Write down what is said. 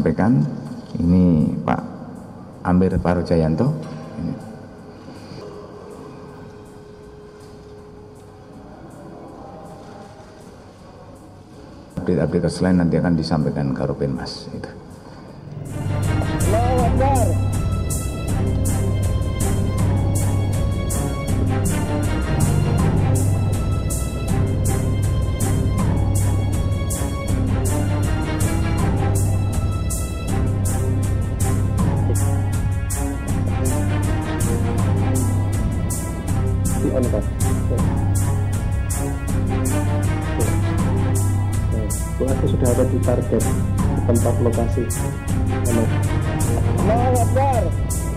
sampaikan. Ini Pak Amir Parojayanto. Update-update selain nanti akan disampaikan Karopenmas. Itu. Aku sudah ada di target di tempat lokasi. Allahu Akbar.